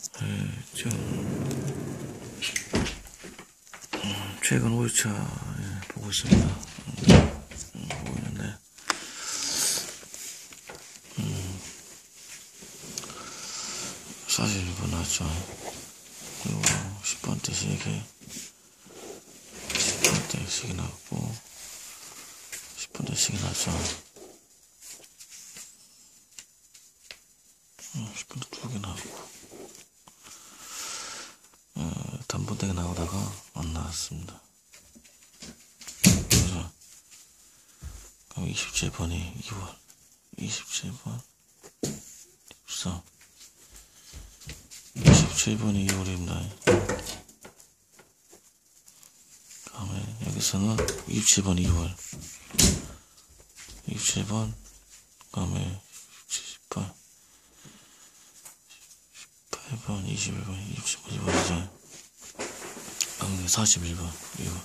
최근 5일차 보고 있습니다. 보고 있는데 41번 나왔죠. 그리고 10번대 씩이 나왔고 10번대 씩이 나왔죠. 10번대 2개 나왔고 단번대가 나오다가 안 나왔습니다. 그래서 27번이 2월 27번 14 27번이 2월입니다. 다음에 여기서는 27번 2월 27번 다음에 18 18번 21번 27번 2월이죠. 다음에 41번 2월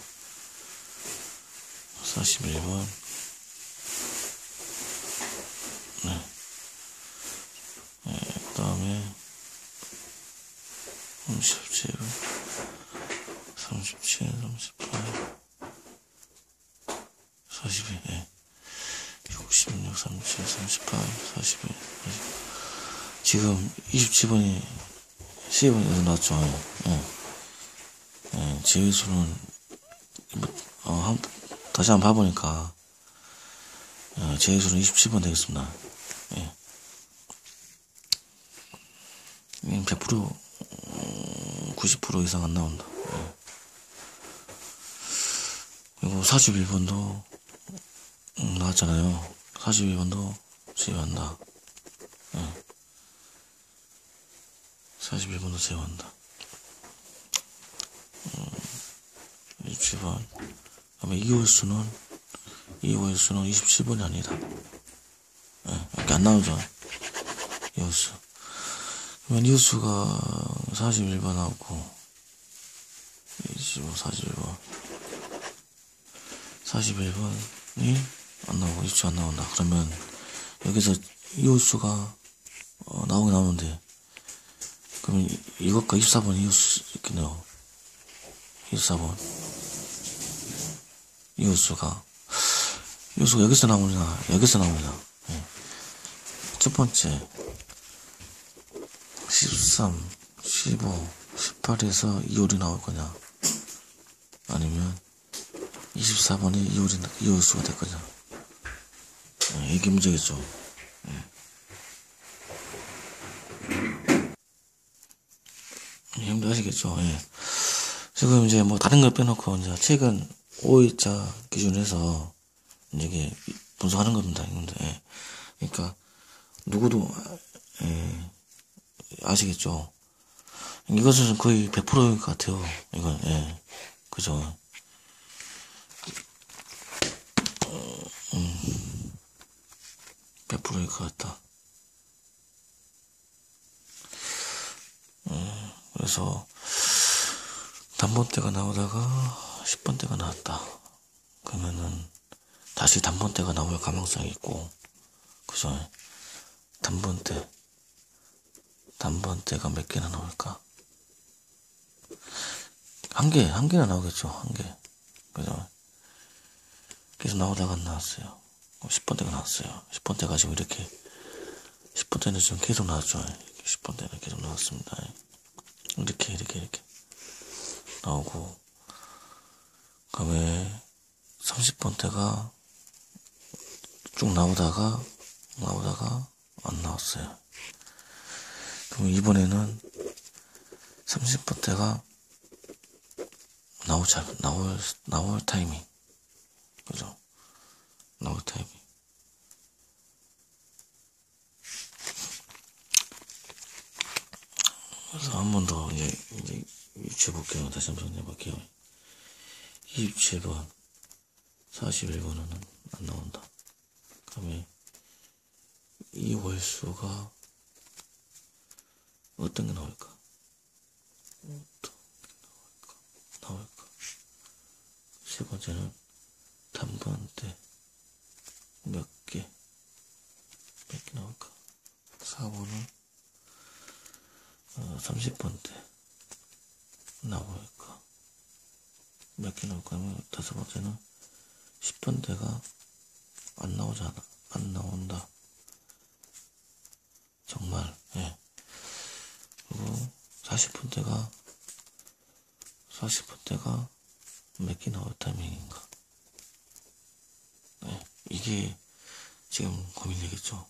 41번 그 다음에 37 37 38 42 66 37 38 42 지금 27번이 10번에서 나왔죠. 제외수는 다시 한번 봐보니까 제외수는 27번 되겠습니다. 100% 90% 이상 안 나온다. 그리고 41번도 나왔잖아요. 41번도 제외한다. 41번도 제외한다. 27번. 그다음에 2월수는 27번이 아니다. 이렇게 안 나오죠. 2월수. 그러면 2월수가 41번 나오고 25, 41번 41번이 안 나오고 27 안 나온다. 그러면 여기서 2월수가 나오긴 나오는데 그러면 이것과 24번이 2월수 있겠네요. 24번 2월수가 여기서 나오냐 여기서 나오냐. 첫 번째 13, 15, 18에서 2월이 나올 거냐 아니면 24번이 2월수가 될 거냐. 이게 문제겠죠. 형도 아시겠죠. 지금 이제 뭐 다른 걸 빼놓고 이제 최근 5일차 기준에서 이제 분석하는 겁니다. 그러니까 누구도 아시겠죠. 이것은 거의 100%일 것 같아요. 이건 그죠. 100%일 것 같다. 그래서 단번대가 나오다가 10번대가 나왔다. 그러면은 다시 단번대가 나올 가능성이 있고, 그죠? 단번대가 몇 개나 나올까? 한 개나 나오겠죠. 한 개. 그죠? 계속 나오다가 안 나왔어요. 10번대가 나왔어요. 10번대가 지금 이렇게 10번대는 지금 계속 나왔죠. 10번대는 계속 나왔습니다. 이렇게 나오고, 그다음에 30번대가 쭉 나오다가 안 나왔어요. 그럼 이번에는 30번대가 나올 타이밍. 그죠? 나올 타이밍. 그래서 한 번 더 이제 유추해볼게요. 다시 한번 해볼게요. 27번, 41번은 안 나온다. 그다음에 2월수가 어떤 게 나올까? 나올까? 세 번째는 단번대 몇 개 나올까? 4번은 30번대 나올까? 몇 개 나올까 하면, 다섯 번째는 10번대가 안 나오잖아. 안 나온다. 정말, 예. 그리고 40번대가 몇 개 나올 타이밍인가. 네, 이게 지금 고민이겠죠.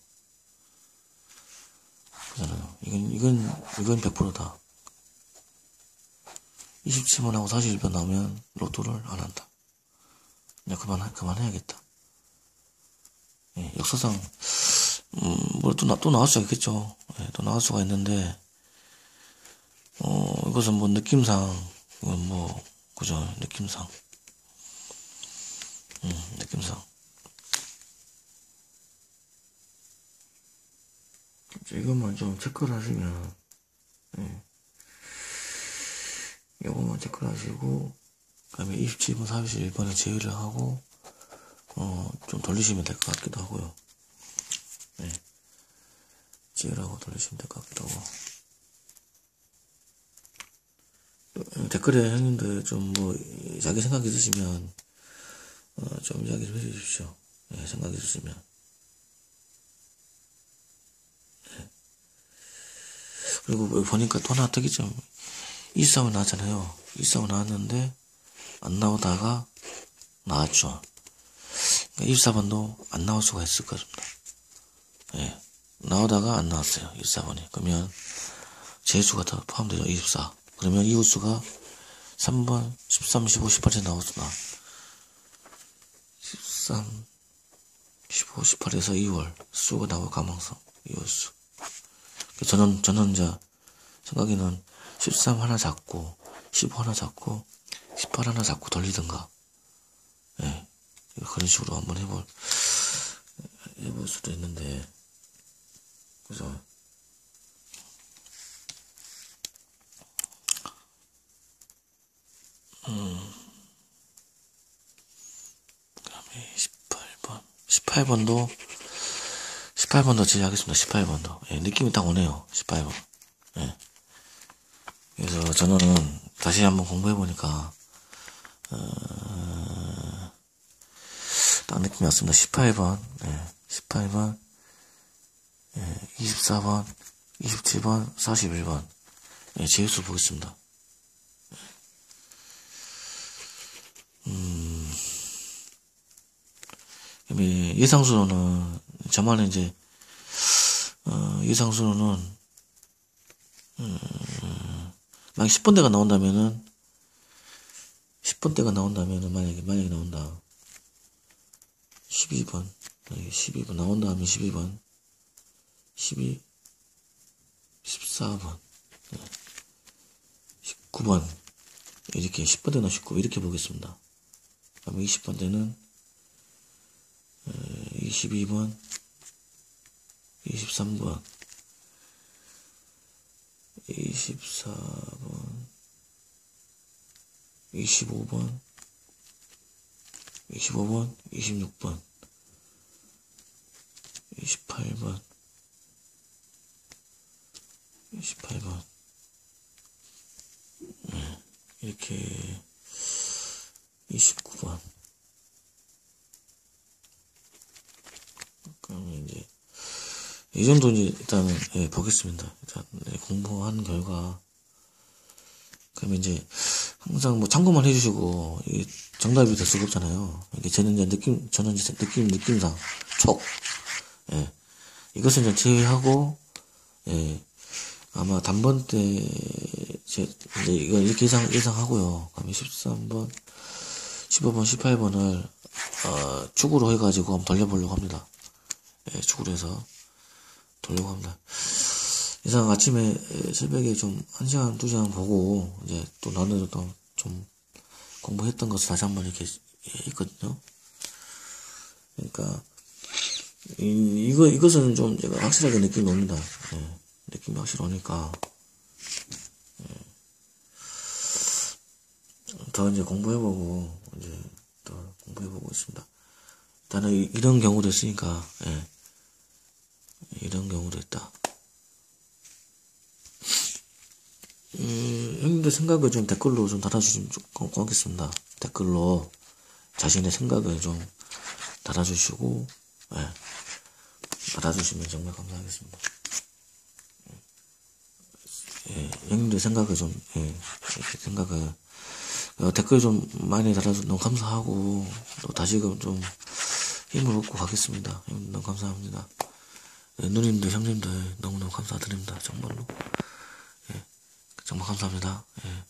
그잖아요. 이건 100%다. 27번하고 41번 나오면 로또를 안 한다. 그냥 그만해야겠다. 예, 역사상, 뭐 또 나올 수가 있겠죠. 예, 또 나올 수가 있는데, 이것은 뭐 느낌상, 이건 뭐, 그죠. 느낌상. 느낌상. 이것만 좀 체크를 하시면, 예. 이것만 체크를 하시고, 그 다음에 27번, 41번에 제외를 하고, 좀 돌리시면 될 것 같기도 하고요. 네. 제외를 하고 돌리시면 될 것 같기도 하고. 댓글에 형님들 좀 뭐, 자기 생각 있으시면, 좀 이야기 좀 해주십시오. 네, 생각 있으시면. 네. 그리고 보니까 또 하나 특이점, 24번 나왔잖아요. 24번 나왔는데, 안 나오다가 나왔죠. 24번도 안 나올 수가 있을 겁니다. 예. 나오다가 안 나왔어요. 24번이. 그러면 제수가 다 포함되죠. 24. 그러면 이웃수가 3번, 13, 15, 18에 나왔구나. 13, 15, 18에서 2월 수가 나올 가망성. 이웃수. 저는 이제 생각에는 13 하나 잡고 15 하나 잡고 18 하나 잡고 돌리든가. 예. 그런 식으로 한번 해볼 수도 있는데, 그죠? 그다음에 18번도 제외하겠습니다. 18번도. 예, 느낌이 딱 오네요. 18번. 예. 그래서 저는 다시 한번 공부해보니까, 딱 느낌이 왔습니다. 18번, 예, 18번, 예, 24번, 27번, 41번. 예, 제수를 보겠습니다. 예상수로는, 저만의 이제, 예상수로는, 만약 10번대가 나온다면은, 만약에 나온다. 12번, 12번, 나온다 하면 12번, 12, 14번, 19번, 이렇게 10번대나 19, 이렇게 보겠습니다. 그다음에 20번대는, 22번, 23번, 24번, 25번, 26번, 28번, 이렇게 29번. 그러면 이제 이 정도 이제 일단은 보겠습니다. 일단 공부한 결과, 그러면 이제 항상 뭐 참고만 해주시고 이게 정답이 될 수가 없잖아요. 이게 저는 이제 느낌상 촉, 예, 이것은 이제 제외하고, 예, 아마 단번 때 이제 이거 이렇게 예상하고요. 그러면 13번, 15번, 18번을 축으로 해가지고 한번 돌려보려고 합니다. 예, 축으로 해서 돌려고 합니다. 이상 아침에 새벽에 좀 1시간, 2시간 보고 이제 또 나눠서 좀 공부했던 것을 다시 한번 이렇게 했거든요. 그러니까 이것은 좀 제가 확실하게 느낌이 옵니다. 예, 느낌이 확실히 오니까, 예, 더 이제 공부해보고 있습니다. 일단은 이런 경우도 있으니까, 예, 이런 경우도 있다. 형님들 생각을 좀 댓글로 좀 달아주시면 좀 고맙겠습니다. 댓글로 자신의 생각을 좀 달아주시고, 예, 달아주시면 정말 감사하겠습니다. 예, 형님들 생각을 좀, 예, 이렇게 생각을, 댓글 좀 많이 달아주셔서 너무 감사하고, 또 다시금 좀 힘을 얻고 가겠습니다. 형님들 너무 감사합니다. 예, 누님들, 형님들 너무너무 감사드립니다. 정말로. 예, 정말 감사합니다. 예.